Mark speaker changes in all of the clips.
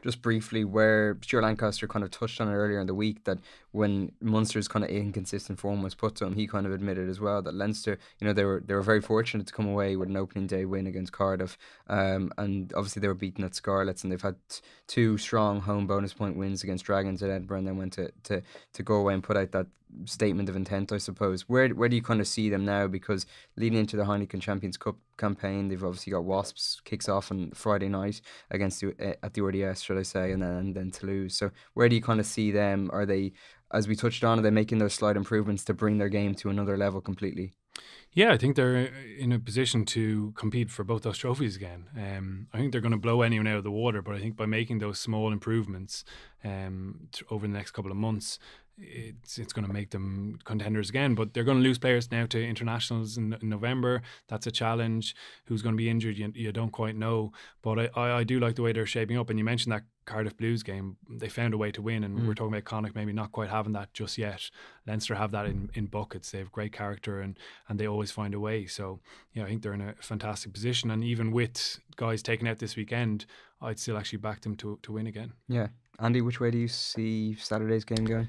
Speaker 1: just briefly, where Stuart Lancaster kind of touched on it earlier in the week, that when Munster's kind of inconsistent form was put to him, he kind of admitted as well that Leinster, they were very fortunate to come away with an opening day win against Cardiff, and obviously they were beaten at Scarlets, and they've had two strong home bonus point wins against Dragons at Edinburgh, and then went to go away and put out that statement of intent, I suppose. Where do you kind of see them now? Because leading into the Heineken Champions Cup campaign, they've obviously got Wasps, kicks off on Friday night against at the RDS, should I say, and then Toulouse. So where do you kind of see them? Are they, as we touched on, are they making those slight improvements to bring their game to another level completely?
Speaker 2: Yeah, I think they're in a position to compete for both those trophies again. I think they're going to blow anyone out of the water, but I think by making those small improvements over the next couple of months, it's going to make them contenders again. But they're going to lose players now to internationals in November. That's a challenge. Who's going to be injured, you don't quite know. But I do like the way they're shaping up. And you mentioned that Cardiff Blues game, they found a way to win, and we're talking about Connacht maybe not quite having that just yet. Leinster have that in buckets. They have great character, and they always find a way. So I think they're in a fantastic position, and even with guys taken out this weekend, I'd still actually back them to win again.
Speaker 1: Yeah. Andy, which way do you see Saturday's game going?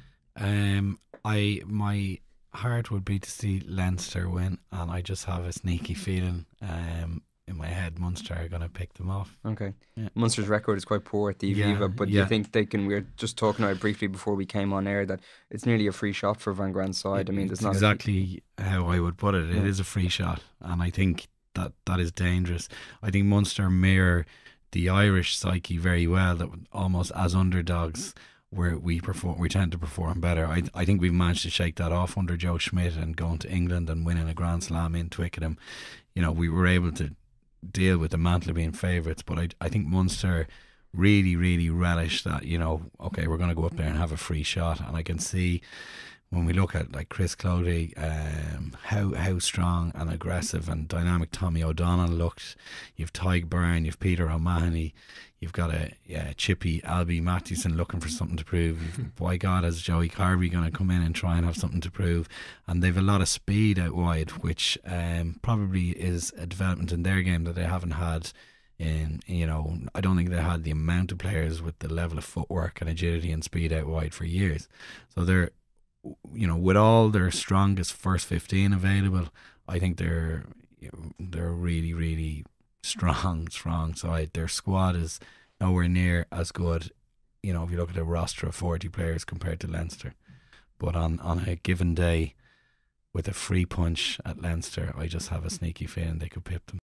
Speaker 3: My heart would be to see Leinster win, and I just have a sneaky feeling in my head Munster are going to pick them off.
Speaker 1: Okay. Yeah. Munster's record is quite poor at the Aviva, but do you think they can? We were just talking about it briefly before we came on air that it's nearly a free shot for Van Grant's side. I mean, there's not
Speaker 3: exactly how I would put it. It is a free shot, and I think that is dangerous. I think Munster mirror the Irish psyche very well, that almost as underdogs, where we tend to perform better. I think we've managed to shake that off under Joe Schmidt, and going to England and winning a Grand Slam in Twickenham. We were able to deal with the mantle of being favourites, but I think Munster really, really relish that, okay, we're going to go up there and have a free shot. And I can see when we look at like Chris Clody, how strong and aggressive and dynamic Tommy O'Donnell looked. You've Tyg Byrne, you've Peter O'Mahony, you've got a chippy Albie Mathieson looking for something to prove. By God, is Joey Carbery going to come in and try and have something to prove? And they've a lot of speed out wide, which probably is a development in their game that they haven't had. I don't think they had the amount of players with the level of footwork and agility and speed out wide for years. So they're, with all their strongest first 15 available, I think they're really, really strong side. Their squad is nowhere near as good, if you look at a roster of 40 players compared to Leinster. But on a given day, with a free punch at Leinster, I just have a sneaky feeling they could pip them.